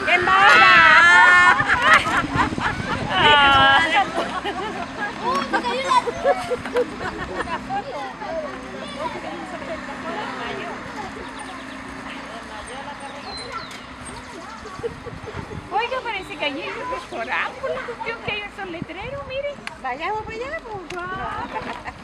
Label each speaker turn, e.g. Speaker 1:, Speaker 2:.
Speaker 1: ¡En bola! Oiga, parece que allí hay un restaurante por la cuestión que hay esos letreros, miren. Vayamos para allá, pues.